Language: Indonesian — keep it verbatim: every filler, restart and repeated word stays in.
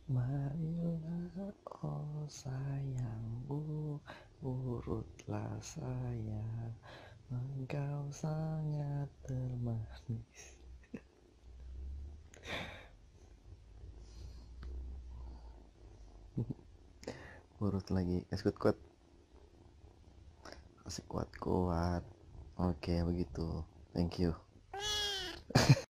Marilah oh sayangku, urutlah sayang, engkau sangat termanis. Urut lagi, kasih kuat, kasih kuat-kuat. Oke begitu, thank you.